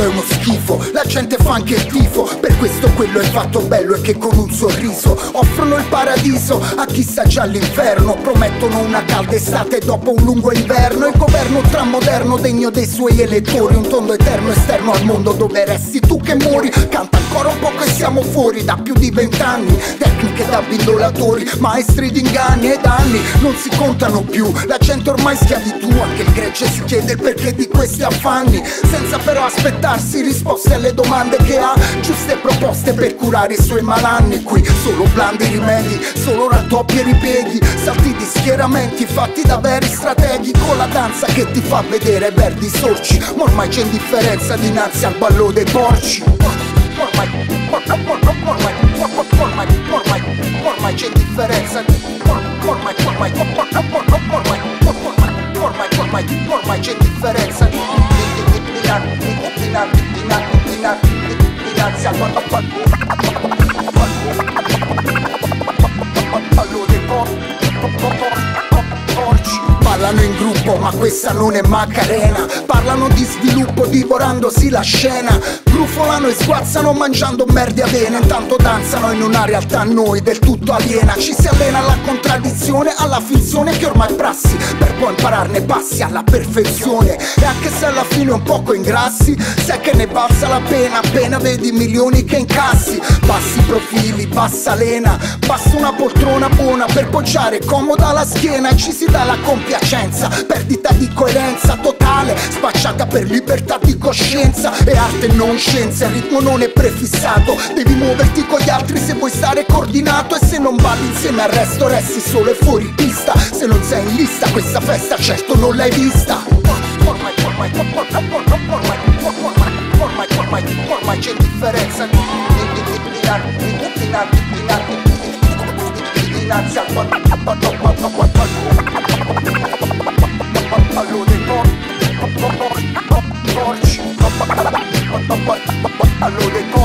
è uno schifo, la gente fa anche il tifo. Per questo quello è fatto bello e che con un sorriso offrono il paradiso a chi sta già all'inferno. Promettono una calda estate dopo un lungo inverno. Il governo ultramoderno degno dei suoi elettori, un tondo eterno esterno al mondo dove resti tu che muori. Canta ancora un po' che siamo fuori da più di 20 anni. Tecniche da bindolatori, maestri di inganni e danni non si contano più. La gente ormai schiavitù, anche il gregge si chiede il perché di questi affanni, senza però aspettarsi risposte alle domande che ha, giuste proposte per curare i suoi malanni. Qui solo blandi rimedi, solo raddoppi e ripieghi, salti di schieramenti fatti da veri strateghi, con la danza che ti fa vedere verdi sorci. Ma ormai c'è indifferenza dinanzi al ballo dei porci. Ormai c'è indifferenza. Ormai c'è indifferenza dinanzi al ballo dei porci. Parlano in gruppo ma questa non è Macarena, parlano di sviluppo divorandosi la scena, grufolano e sguazzano mangiando merda e avena, intanto danzano in una realtà a noi del tutto aliena. Ci si allena alla contraddizione, alla finzione che ormai è prassi, per poi impararne passi alla perfezione. E anche se alla fine un poco ingrassi, sai che ne valsa la pena appena vedi milioni che incassi. Bassi profili, bassa lena, basta una poltrona buona per poggiare comoda la schiena e ci si dà la compiacenza. Perdita di coerenza totale, spacciata per libertà di coscienza. E arte non scienza, il ritmo non è prefissato, devi muoverti con gli altri se vuoi stare coordinato. E se non balli insieme al resto resti solo e fuori pista. Se non sei in lista questa festa certo non l'hai vista. Ormai c'è differenza dinanzi al ballo dei porci.